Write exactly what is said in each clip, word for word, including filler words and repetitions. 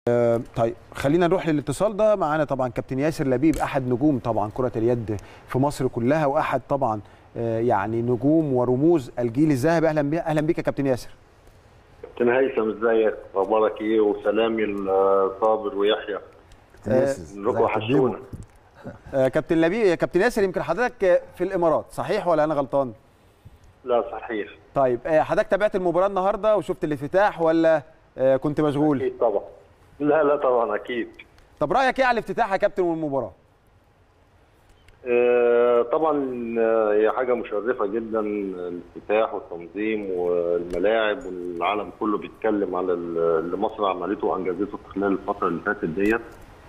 طيب خلينا نروح للاتصال ده. معانا طبعا كابتن ياسر لبيب، احد نجوم طبعا كرة اليد في مصر كلها، واحد طبعا يعني نجوم ورموز الجيل الذهبي. اهلا بيك، اهلا بيك يا كابتن ياسر. كابتن هيثم ازيك؟ اخبارك ايه؟ وسلامي لصابر ويحيى. نروح وحشونا. كابتن لبيب، يا كابتن ياسر يمكن حضرتك في الامارات صحيح ولا انا غلطان؟ لا صحيح. طيب حضرتك تابعت المباراة النهارده وشفت الافتتاح ولا كنت مشغول؟ اكيد طبعا. لا لا طبعا اكيد. طب رايك ايه على الافتتاح يا كابتن والمباراه؟ آه طبعا هي حاجه مشرفه جدا، الافتتاح والتنظيم والملاعب، والعالم كله بيتكلم على اللي مصر عملته وانجزته خلال الفتره اللي فاتت ديت.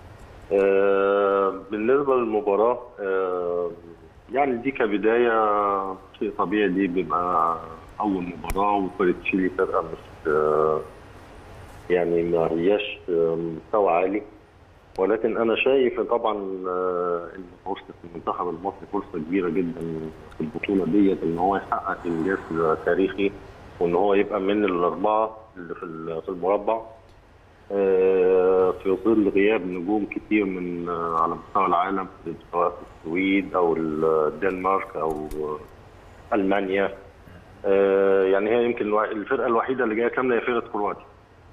آه بالنسبه للمباراه آه يعني دي كبدايه شيء طبيعي، دي بيبقى اول مباراه، وفرقه تشيلي فرقه مش آه يعني ما هياش مستوى عالي، ولكن انا شايف طبعا ان فرصه المنتخب المصري فرصه كبيره جدا في البطوله ديت، ان هو يحقق انجاز تاريخي، وان هو يبقى من الاربعه اللي في المربع في ظل غياب نجوم كتير من على مستوى العالم، سواء في السويد او الدنمارك او المانيا. يعني هي يمكن الفرقه الوحيده اللي جايه كامله هي فرقه كرواتيا.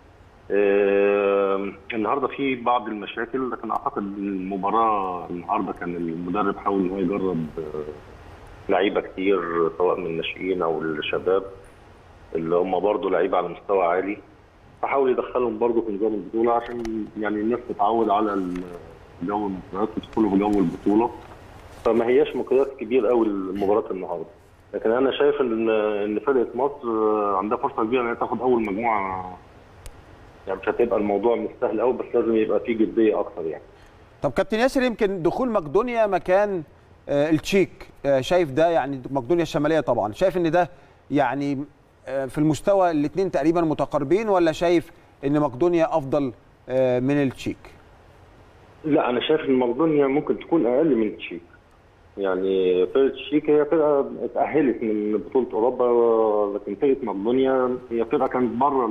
آه النهارده في بعض المشاكل، لكن اعتقد المباراه النهارده كان المدرب حاول ان هو يجرب آه لعيبه كتير، سواء من الناشئين او الشباب اللي هم برضه لعيبه على مستوى عالي، فحاول يدخلهم برضه في نظام البطوله عشان يعني الناس تتعود على جو المباريات وتدخلوا في جو البطوله. فما هياش مقياس كبير قوي لمباراه النهارده، لكن انا شايف ان ان فرقه مصر عندها فرصه كبيره ان هي تاخد اول مجموعه. يعني مش هتبقى الموضوع مش سهل قوي، بس لازم يبقى فيه جديه اكتر يعني. طب كابتن ياسر، يمكن دخول مقدونيا مكان آه التشيك، آه شايف ده يعني مقدونيا الشماليه طبعا، شايف ان ده يعني آه في المستوى الاثنين تقريبا متقاربين، ولا شايف ان مقدونيا افضل آه من التشيك؟ لا انا شايف ان مقدونيا ممكن تكون اقل من التشيك. يعني فرقه التشيك هي فرقه اتاهلت من بطوله اوروبا، لكن فرقه مقدونيا هي فرقه كانت بره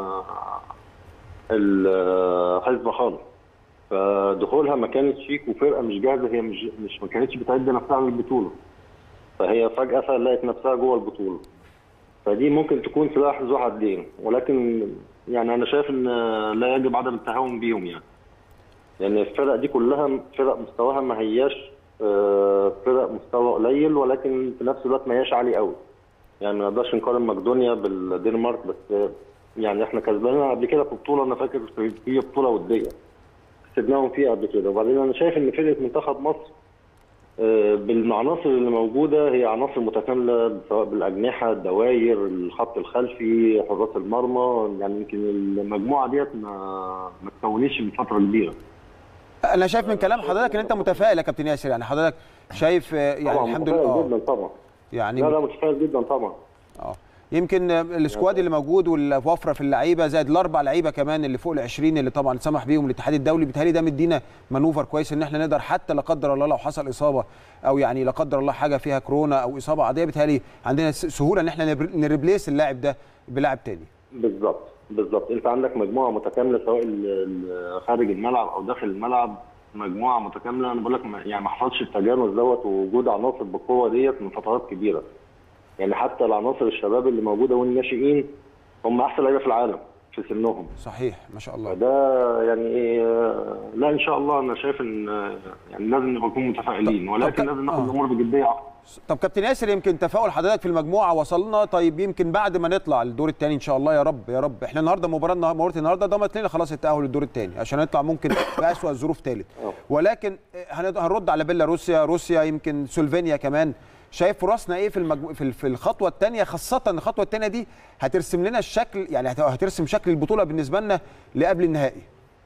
الحسبه خالص، فدخولها مكان تشيك وفرقه مش جاهزه، هي مش مش ما كانتش بتعد نفسها للبطوله، فهي فجاه لقت نفسها جوه البطوله، فدي ممكن تكون سلاح ذو حدين. ولكن يعني انا شايف ان لا يجب عدم التهاون بيهم، يعني لان يعني الفرق دي كلها فرق مستواها ما هياش فرق مستوى قليل، ولكن في نفس الوقت ما هياش عالي قوي. يعني ما نقدرش نقارن مقدونيا بالدنمارك، بس يعني احنا كسبانين قبل كده في بطوله، انا فاكر في بطوله وديه كسبناهم فيها قبل كده. وبعدين انا شايف ان فرقه منتخب مصر بالعناصر اللي موجوده هي عناصر متكامله، سواء بالاجنحه، الدواير، الخط الخلفي، حراس المرمى. يعني يمكن المجموعه ديت ما ما تكونتش من فتره كبيره. انا شايف من كلام حضرتك ان انت متفائل يا كابتن ياسر، يعني حضرتك شايف يعني طبعا الحمد لله. متفائل جدا طبعا. يعني لا لا متفائل جدا طبعا. اه يمكن السكواد اللي موجود والوفره في اللعيبه، زائد الاربع لعيبه كمان اللي فوق ال عشرين اللي طبعا سمح بيهم الاتحاد الدولي، بيتهيألي ده مدينا منوفر كويس ان احنا نقدر حتى لا قدر الله لو حصل اصابه، او يعني لا قدر الله حاجه فيها كورونا او اصابه عاديه، بيتهيألي عندنا سهوله ان احنا نريبليس اللاعب ده بلاعب تاني. بالظبط بالظبط. انت عندك مجموعه متكامله، سواء خارج الملعب او داخل الملعب، مجموعه متكامله. انا بقول لك يعني ما حصلش التجانس دوت ووجود عناصر بالقوه ديت من فترات كبيره. يعني حتى العناصر الشباب اللي موجوده والناشئين هم احسن لعيبه في العالم في سنهم. صحيح ما شاء الله. ده يعني لا ان شاء الله انا شايف ان يعني لازم نكون متفائلين، ولكن لازم ناخد الامور بجديه اكتر. طب كابتن ياسر، يمكن تفاؤل حضرتك في المجموعه وصلنا، طيب يمكن بعد ما نطلع الدور الثاني ان شاء الله يا رب يا رب، احنا النهارده مباراه مباراه النهارده ضمنت لنا خلاص التاهل للدور الثاني عشان نطلع ممكن في اسوء الظروف ثالث، ولكن هنرد على بيلاروسيا، روسيا، يمكن سلوفينيا كمان. شايف فرصنا ايه في المجمو... في في الخطوه الثانيه، خاصه ان الخطوه الثانيه دي هترسم لنا الشكل، يعني هترسم شكل البطوله بالنسبه لنا لقبل النهائي.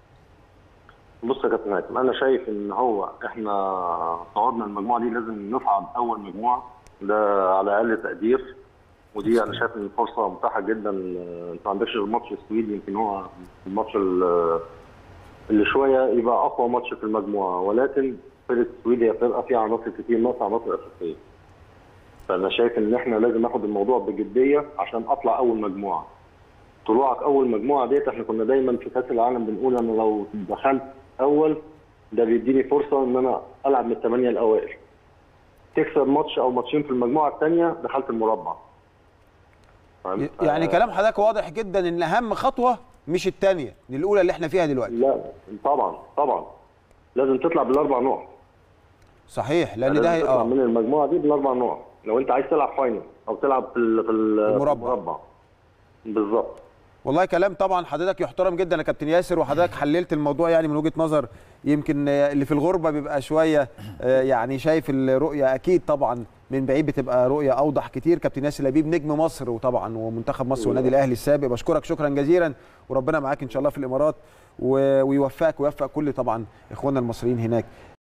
بص يا كابتن هيثم، انا شايف ان هو احنا صعدنا المجموعه دي لازم نصعد اول مجموعه، ده على اقل تقدير، ودي انا شايف ان الفرصه متاحه جدا. انت ما عندكش غير ماتش السويد، يمكن هو الماتش اللي شويه يبقى اقوى ماتش في المجموعه، ولكن فرقه السويد هي فرقه فيها عناصر كتير ناقصه عناصر اساسيه. فانا شايف ان احنا لازم ناخد الموضوع بجديه عشان اطلع اول مجموعه. طلوعك اول مجموعه ديت، احنا كنا دايما في كاس العالم بنقول انا لو دخلت اول ده بيديني فرصه ان انا العب من الثمانيه الاوائل. تكسب ماتش او ماتشين في المجموعه الثانيه دخلت المربع. يعني كلام حضرتك واضح جدا ان اهم خطوه مش الثانيه، دي الاولى اللي احنا فيها دلوقتي. لا طبعا طبعا لازم تطلع بالاربع نقط. صحيح، لان ده تطلع اه من المجموعه دي بالاربع نقط لو انت عايز تلعب فاينل او تلعب في المربع. المربع بالظبط. والله كلام طبعا حضرتك يحترم جدا يا كابتن ياسر، وحضرتك حللت الموضوع يعني من وجهه نظر يمكن اللي في الغربه بيبقى شويه يعني شايف الرؤيه اكيد طبعا من بعيد بتبقى رؤيه اوضح كتير. كابتن ياسر لبيب نجم مصر وطبعا ومنتخب مصر والنادي الاهلي السابق، بشكرك شكرا جزيلا وربنا معاك ان شاء الله في الامارات ويوفقك ويوفق كل طبعا اخواننا المصريين هناك.